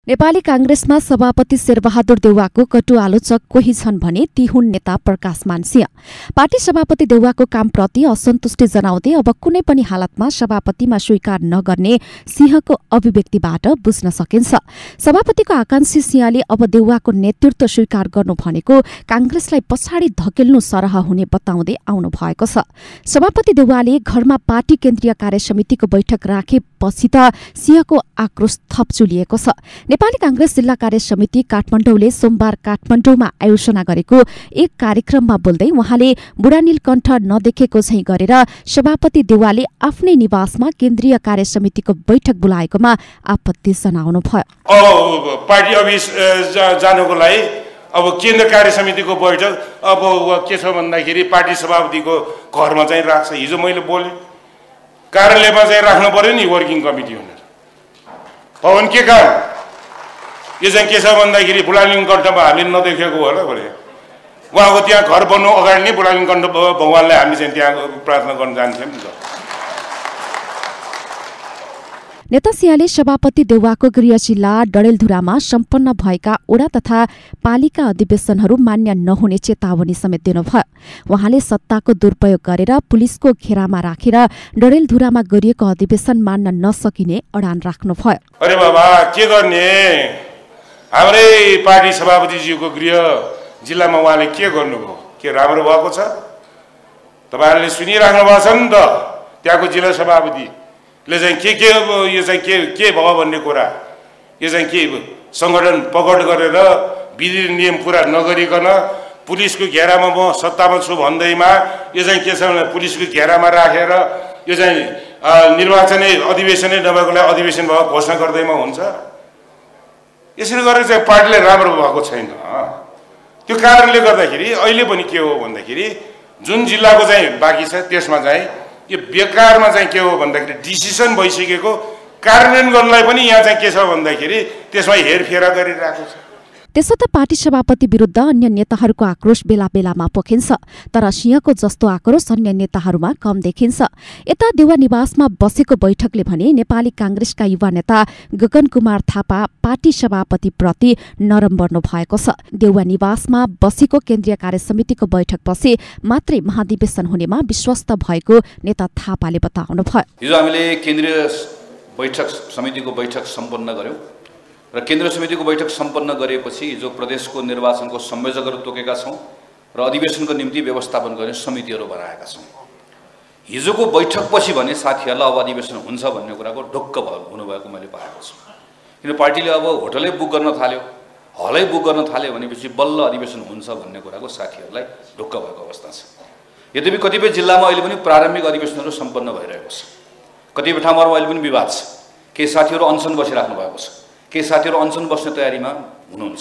नेपाली कांग्रेसमा सभापति शेरबहादुर देउवाको कटु आलोचक कोही छन् भने ती हुन् नेता प्रकाश मानसिंह। पार्टी सभापति देउवाको कामप्रति असन्तुष्टि जनाउँदै अब कुनै पनि हालतमा सभापतिमा स्वीकार नगर्ने सिंहको अभिव्यक्तिबाट बुझ्न सकिन्छ। सभापतिको आकांक्षी सिंहले अब देउवाको नेतृत्व स्वीकार गर्नु भनेको कांग्रेसलाई पछाडि धकेल्नु सरह हुने बताउँदै आउनु भएको छ। सभापति देउवाले घरमा पार्टी केन्द्रीय कार्यसमितिको बैठक राखेपछि त सिंहको आक्रोश थप चुलिएको छ। नेपाली कांग्रेस जिल्ला कार्य समिति काठमाडौँले सोमबार काठमाडौँमा आयोजना गरेको एक कार्यक्रममा बोल्दै उहाँले बुढा नीलकण्ठ नदेखेको झैं गरेर सभापति देउवाले आफ्नै निवासमा केन्द्रीय कार्य समितिको बैठक बोलाएकोमा आपत्ति जनाउनु भयो। पार्टी अफिस जानको लागि अब केन्द्र कार्य समितिको बैठक अब के छ भन्दाखेरि पार्टी सभापतिको घरमा चाहिँ राख्छ। हिजो मैले बोले कार्यालयमा चाहिँ राख्नु पर्यो नि वर्किङ कमिटी भनेर। पवन के कारण यो चाहिँ के छ भन्दाखेरि बुढा नीलकण्ठमा हामीले नदेखेको होला भने उहाँको त्यहाँ घर बन्नु अगाडि नै बुढा नीलकण्ठ भगवानलाई हामी चाहिँ त्यहाँ प्रार्थना गर्न जान्थ्यौँ नि त। नेता सिंहले सभापति देउवाको गृह जिल्ला डडेलधुरामा सम्पन्न भएका ओडा तथा पालिका अधिवेशनहरू मान्य नहुने चेतावनी समेत दिनुभयो। उहाँले सत्ताको दुरुपयोग गरेर पुलिसको घेरामा राखेर डडेलधुरामा गरिएको अधिवेशन मान्न नसकिने अडान राख्नुभयो। अरे बाबा के गर्ने, हाम्रै पार्टी सभापतिज्यूको गृह जिल्लामा उहाँले के गर्नुभयो? के राम्रो भएको छ? तपाईहरुले सुनिराख्नु भएको छ नि त। त्यहाँको जिल्ला सभापतिले चाहिँ के यो चाहिँ के भयो भन्ने कुरा, यो चाहिँ के संगठन पकड गरेर विधि नियम पूरा नगरिकन पुलिसको घेरामा म सत्तामा छु भन्दैमा यो चाहिँ के छ भने पुलिसको घेरामा राखेर यो चाहिँ निर्वाचनै अधिवेशनै नभएकोलाई अधिवेशन भएको घोषणा गर्दैमा हुन्छ। यसरी गरेर चाहिँ पार्टीले राम्रो भएको छैन। त्यो कारणले गर्दाखेरि अहिले पनि के हो भन्दाखेरि जुन जिल्लाको चाहिँ बाँकी छ त्यसमा चाहिँ यो बेकारमा चाहिँ के हो भन्दाखेरि डिसिसन भइसकेको कार्यान्वयन गर्नलाई पनि यहाँ चाहिँ के छ भन्दाखेरि त्यसमा हेरफेर गरिरहेको छ। त्यसो त पार्टी सभापति विरुद्ध अन्य नेताहरूको आक्रोश बेला बेलामा पोखिन्छ, तर सिंहको जस्तो आक्रोश अन्य नेताहरूमा कम देखिन्छ। यता देउवा निवासमा बसेको बैठकले भने नेपाली कांग्रेसका युवा नेता गगन कुमार थापा पार्टी सभापतिप्रति नरम बन्नु भएको छ। देउवा निवासमा बसेको केन्द्रीय कार्य समितिको बैठकपछि मात्रै महाधिवेशन हुनेमा विश्वस्त भएको नेता थापाले बताउनु भयो। हिजो हामीले केन्द्रीय बैठक समितिको बैठक सम्पन्न गर्यौं र केन्द्र समितिको बैठक सम्पन्न गरेपछि हिजो प्रदेशको निर्वाचनको संयोजकहरू तोकेका छौं र अधिवेशनको निम्ति व्यवस्थापन गर्ने समितिहरू बनाएका छौं। हिजोको बैठकपछि भने साथीहरुलाई अब अधिवेशन हुन्छ भन्ने कुराको ढुक्क हुनुभएको मैले पाएको छु। किन पार्टीले अब होटलै बुक गर्न थाल्यो, हलै बुक गर्न थाल्यो भनेपछि बल्ल अधिवेशन हुन्छ भन्ने कुराको साथीहरुलाई ढुक्क भएको अवस्था छ। यद्यपि कतिपय जिल्लामा अहिले पनि प्रारम्भिक अधिवेशनहरू सम्पन्न भइरहेको छ। कतिपय ठाउँमा अहिले पनि विवाद छ। केही साथीहरु अनसन बसिराख्नु भएको छ, केही साथीहरु अनसन बस्ने तयारीमा हुनुहुन्छ।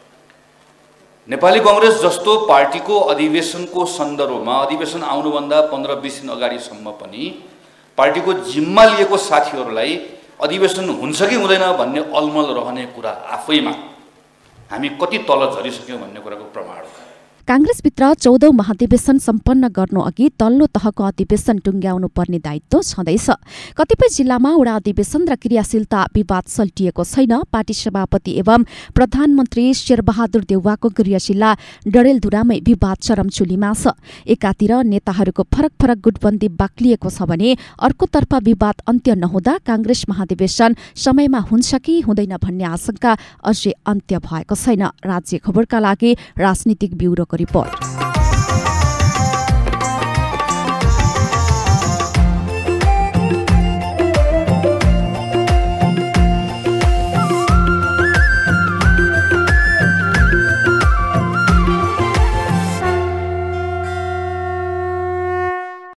नेपाली कांग्रेस जस्तो पार्टीको अधिवेशनको सन्दर्भमा अधिवेशन आउनुभन्दा 15-20 दिन अगाडिसम्म पनि पार्टीको जिम्मा लिएको साथीहरुलाई अधिवेशन हुन्छ कि हुँदैन भन्ने अलमल रहने कुरा आफैमा हामी कति तल झरिसक्यौं भन्ने कुराको प्रमाण हो। कांग्रेसभित्र 14औं महाधिवेशन सम्पन्न गर्नु अघि तल्लो तहको अधिवेशन टुंग्याउनु पर्ने दायित्व छँदैछ। कतिपय जिल्लामा वडा अधिवेशन र क्रियाशीलता विवाद सल्टिएको छैन। पार्टी सभापति एवं प्रधानमन्त्री शेरबहादुर देउवाको गृह जिल्ला डडेलधुरामै विवाद चरमचुलीमा छ। एकातिर नेताहरूको फरक फरक गुटबन्दी बाक्लिएको छ भने अर्कोतर्फ विवाद अन्त्य नहुँदा कांग्रेस महाधिवेशन समयमा हुन्छ कि हुँदैन भन्ने आशंका अझै अन्त्य भएको छैन। राज्य खबरका लागि राजनीतिक ब्युरोको रिपोर्ट।